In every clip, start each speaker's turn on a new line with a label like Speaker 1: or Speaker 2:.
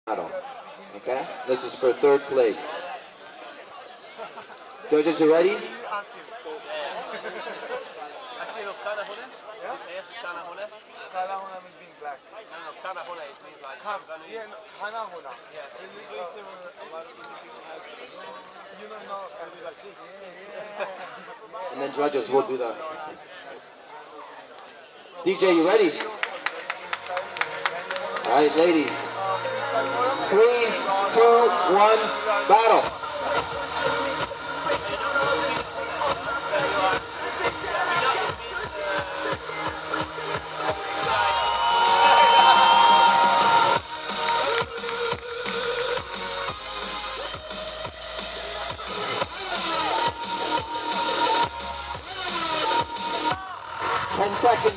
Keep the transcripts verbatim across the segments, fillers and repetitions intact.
Speaker 1: battle. Okay? This is for third place. Judges, you ready?
Speaker 2: Kanahona means being black. No, no, Kanahona it means like... Kan yeah, no, Kanahona. Yeah. It means like... You don't know. Yeah, yeah.
Speaker 1: And then judges will do the... D J, you ready? Alright, ladies. Three, two, one, battle. Ten seconds.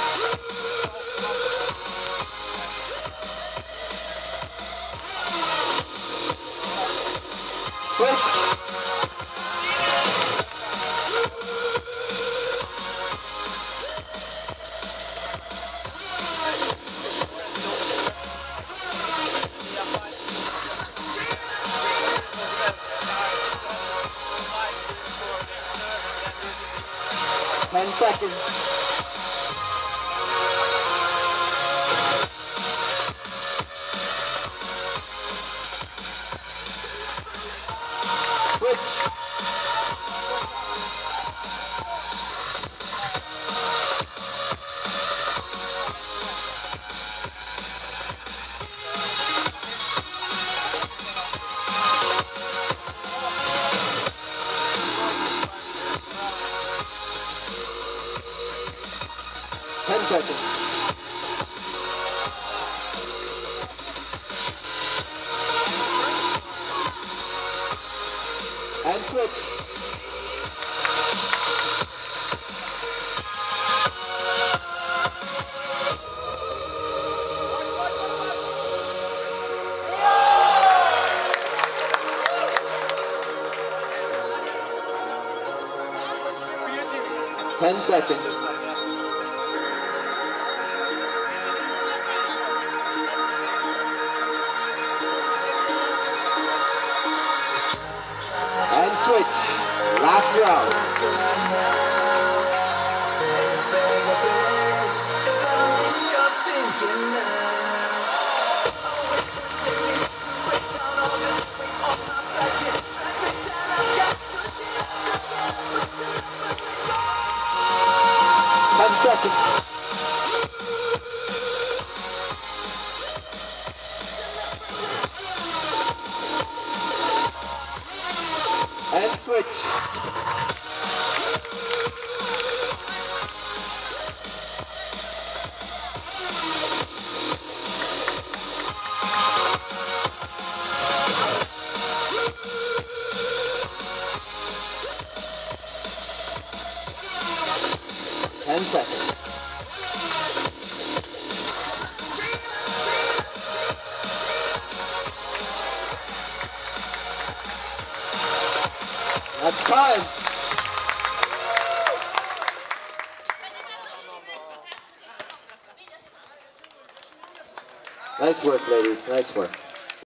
Speaker 1: Switch. Ten seconds. Switch. Ten seconds. And switch. Ten seconds. And switch. Last round. Ten seconds. And switch. Ten seconds. That's time. Nice work, ladies. Nice work.